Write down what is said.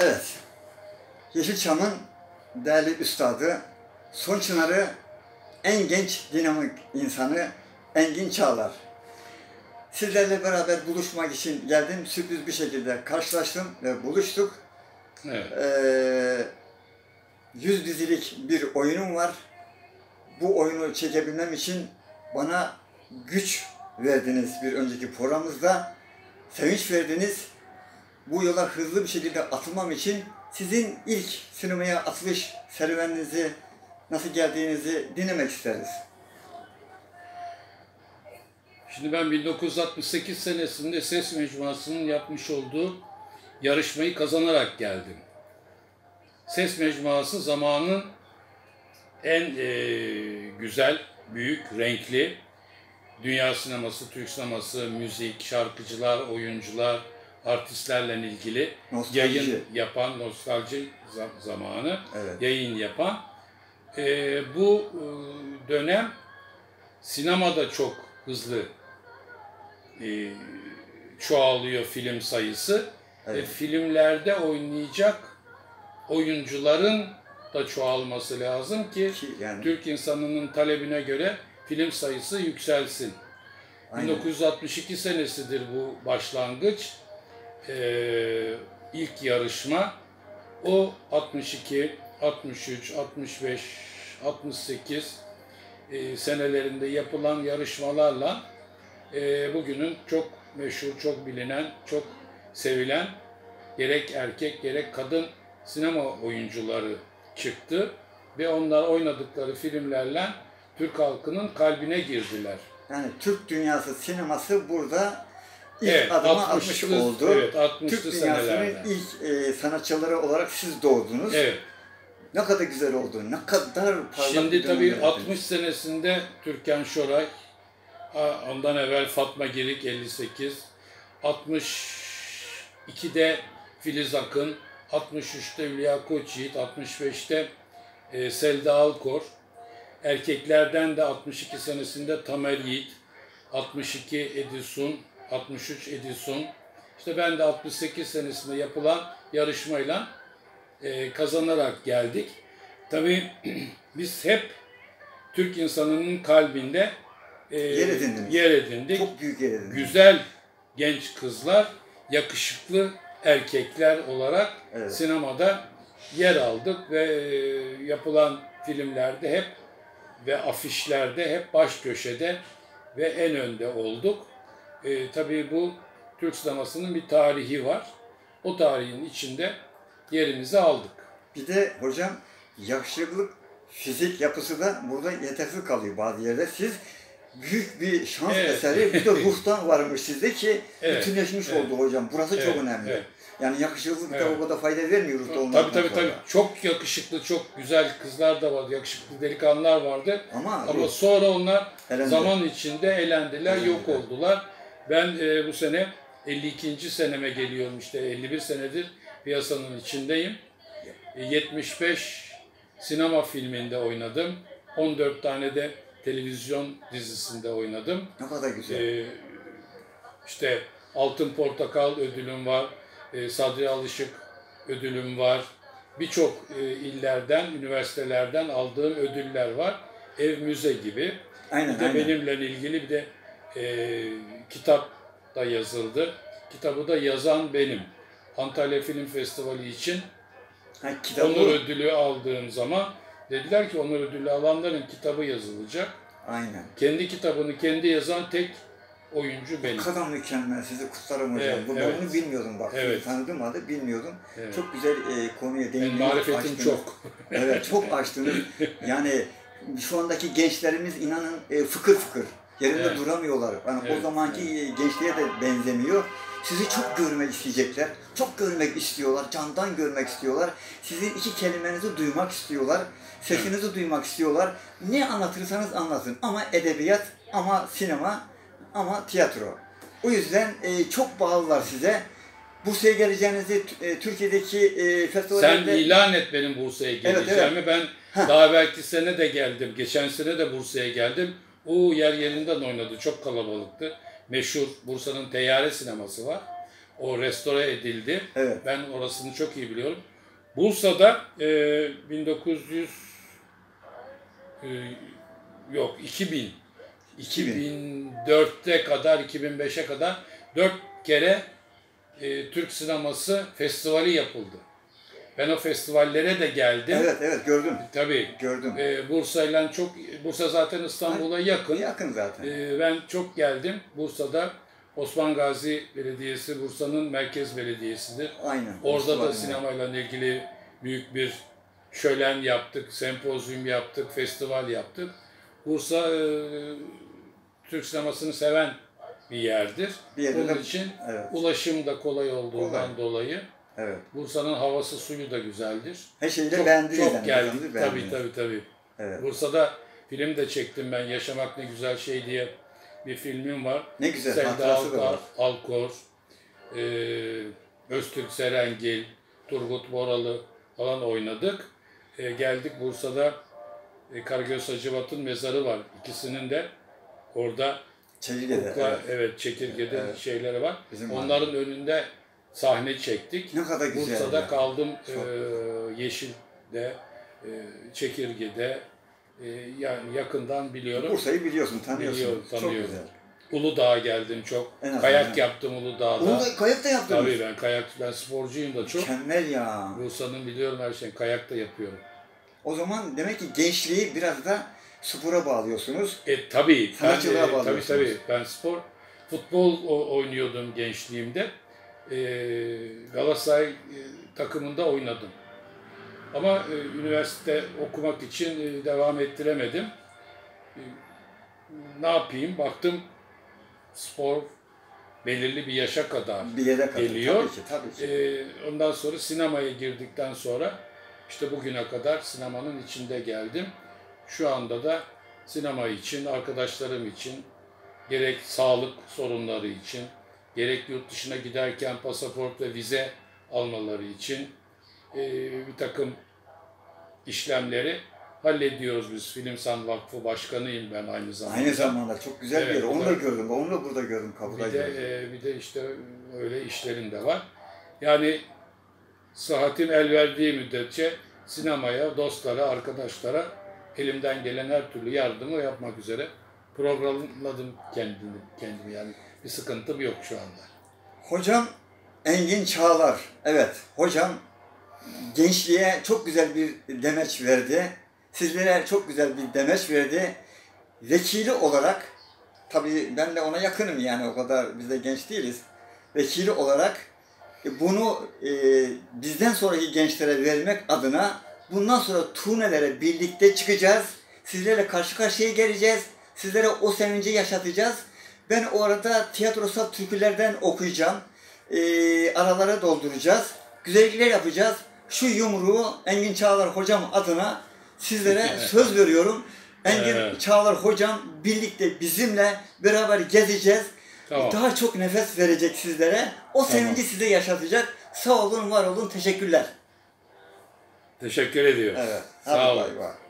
Evet, Yeşilçam'ın değerli üstadı, Son Çınarı en genç dinamik insanı Engin Çağlar. Sizlerle beraber buluşmak için geldim. Sürpriz bir şekilde karşılaştım ve buluştuk. Evet. 100 dizilik bir oyunum var. Bu oyunu çekebilmem için bana güç verdiniz bir önceki programımızda. Sevinç verdiniz. Bu yola hızlı bir şekilde atılmam için sizin ilk sinemaya atılış serüveninizi, nasıl geldiğinizi dinlemek isteriz. Şimdi ben 1968 senesinde Ses Mecmuası'nın yapmış olduğu yarışmayı kazanarak geldim. Ses Mecmuası zamanın en güzel, büyük, renkli dünya sineması, Türk sineması, müzik, şarkıcılar, oyuncular, artistlerle ilgili yayın yapan, nostalji zamanı, evet, yayın yapan. Bu dönem sinemada çok hızlı çoğalıyor film sayısı. evet. Filmlerde oynayacak oyuncuların da çoğalması lazım ki yani, Türk insanının talebine göre film sayısı yükselsin. Aynen. 1962 senesidir bu başlangıç. İlk yarışma. O 62, 63, 65, 68 senelerinde yapılan yarışmalarla bugünün çok meşhur, çok bilinen, çok sevilen gerek erkek gerek kadın sinema oyuncuları çıktı ve onlar oynadıkları filmlerle Türk halkının kalbine girdiler. Yani Türk dünyası sineması burada ilk adımı atmış oldu. Evet, 60'lı Türk dünyasının ilk sanatçıları olarak siz doğdunuz. Evet. Ne kadar güzel oldu, ne kadar parlak. Şimdi tabii 60 senesinde Türkan Şoray, ondan evvel Fatma Girik 58, 62'de Filiz Akın, 63'te Hülya Koçyiğit, 65'te Selda Alkor, erkeklerden de 62 senesinde Tamer Yiğit, 62 Edison, 63 Edison, işte ben de 68 senesinde yapılan yarışmayla kazanarak geldik. Tabii biz hep Türk insanının kalbinde yer edindik. Çok büyük yer edindik. Güzel genç kızlar, yakışıklı erkekler olarak sinemada yer aldık ve yapılan filmlerde hep ve afişlerde hep baş köşede ve en önde olduk. Tabii bu Türk sinemasının bir tarihi var. O tarihin içinde yerimizi aldık. Bir de hocam yakışıklık, fizik yapısı da burada yetersiz kalıyor bazı yerde. Siz büyük bir şans eseri, bir de ruhtan varmış sizde ki bütünleşmiş oldu hocam. Burası çok önemli. Evet. Yani yakışıklık da o kadar fayda vermiyor ruhta olmaktan sonra. Tabii. Çok yakışıklı, çok güzel kızlar da vardı, yakışıklı delikanlılar vardı. Ama sonra onlar zaman içinde elendiler, yok oldular. Ben bu sene 52. seneme geliyorum, işte 51 senedir piyasanın içindeyim. 75 sinema filminde oynadım. 14 tane de televizyon dizisinde oynadım. Ne kadar güzel. İşte Altın Portakal ödülüm var. Sadri Alışık ödülüm var. Birçok illerden, üniversitelerden aldığım ödüller var. Ev müze gibi. Aynen, bir de benimle ilgili bir de kitap da yazıldı. Kitabı da yazan benim. Antalya Film Festivali için onur ödülü aldığım zaman dediler ki onur ödülü alanların kitabı yazılacak. Aynen. Kendi kitabını kendi yazan tek oyuncu benim. O kadar mükemmel. Sizi kutlarım hocam. Bunu bilmiyordum bak. Tanıdığım halde bilmiyordum. Evet. Çok güzel konuya değindiniz. Marifetim çok. Evet, çok açtınız. Yani şu andaki gençlerimiz inanın fıkır fıkır. Yerinde duramıyorlar. Yani o zamanki gençliğe de benzemiyor. Sizi çok görmek isteyecekler. Çok görmek istiyorlar. Candan görmek istiyorlar. Sizin iki kelimenizi duymak istiyorlar. Sesinizi duymak istiyorlar. Ne anlatırsanız anlatın. Ama edebiyat, ama sinema, ama tiyatro. O yüzden çok bağlılar size. Bursa'ya geleceğinizi Türkiye'deki festivallerde... Sen ilan et benim Bursa'ya geleceğimi. Ben daha belki sene de geldim. Geçen sene de Bursa'ya geldim. O yer yerinden oynadı. Çok kalabalıktı. Meşhur Bursa'nın Teyyare sineması var. O restore edildi. Evet. Ben orasını çok iyi biliyorum. Bursa'da 2004'te kadar, 2005'e kadar 4 kere Türk sineması festivali yapıldı. Ben o festivallere de geldim. Evet gördüm. Tabii. Gördüm. Bursa zaten İstanbul'a yakın. Yakın zaten. Ben çok geldim. Bursa'da Osman Gazi Belediyesi, Bursa'nın merkez belediyesidir. Aynen. Orada da sinemayla ilgili büyük bir şölen yaptık, sempozyum yaptık, festival yaptık. Bursa Türk sinemasını seven bir yerdir. Onun için ulaşım da kolay olduğundan dolayı. Evet. Bursa'nın havası, suyu da güzeldir. Her şeyle beğendiniz. Çok geldim. Tabii. Evet. Bursa'da film de çektim ben. Yaşamak Ne Güzel Şey diye bir filmim var. Ne güzel. Selda Alkor, Öztürk Serengil, Turgut Boralı falan oynadık. Geldik Bursa'da Karagöz Hacivat'ın mezarı var. İkisinin de orada Çekirge'de şeyleri var. Onların önünde sahne çektik. Ne kadar güzel. Bursa'da kaldım. Yeşil'de, Çekirge'de, yani yakından biliyorum. Bursa'yı biliyorsun, tanıyorsun. Tanıyorum. Çok güzel. Uludağ'a geldim çok. Kayak yaptım Uludağ'da. Kayak da yaptınız. Tabii ben sporcuyum da çok. Mükemmel ya. Bursa'nın biliyorum her şeyi. Kayak da yapıyorum. O zaman demek ki gençliği biraz da spora bağlıyorsunuz. Tabii. Sanatçılığa bağlıyorsunuz. Tabii. Ben futbol oynuyordum gençliğimde. Galatasaray takımında oynadım. Ama üniversite okumak için devam ettiremedim. Ne yapayım? Baktım spor belirli bir yaşa kadar geliyor. Tabii ki. Ondan sonra sinemaya girdikten sonra işte bugüne kadar sinemanın içinde geldim. Şu anda da sinema için, arkadaşlarım için, gerek sağlık sorunları için, gerek yurt dışına giderken pasaport ve vize almaları için bir takım işlemleri hallediyoruz biz. Filmsan Vakfı Başkanıyım ben aynı zamanda. Aynı zamanda çok güzel bir yer. Onu da gördüm. Onu da burada gördüm. Bir de işte öyle işlerim de var. Yani sıhhatim el verdiği müddetçe sinemaya, dostlara, arkadaşlara elimden gelen her türlü yardımı yapmak üzere programladım kendimi yani. Bir sıkıntım yok şu anda. Hocam Engin Çağlar. Evet, hocam gençliğe çok güzel bir demeç verdi. Sizlere çok güzel bir demeç verdi. Vekili olarak, tabii ben de ona yakınım yani o kadar biz de genç değiliz. Vekili olarak bunu bizden sonraki gençlere vermek adına bundan sonra turnelere birlikte çıkacağız. Sizlerle karşı karşıya geleceğiz. Sizlere o sevinci yaşatacağız. Ben orada tiyatrosal türkülerden okuyacağım. Aralara dolduracağız. Güzellikler yapacağız. Şu yumruğu Engin Çağlar hocam adına sizlere söz veriyorum. Engin Çağlar hocam birlikte bizimle beraber gezeceğiz. Tamam. Daha çok nefes verecek sizlere. O sevinci size yaşatacak. Sağ olun, var olun. Teşekkürler. Teşekkür ediyoruz. Evet. Sağ olun.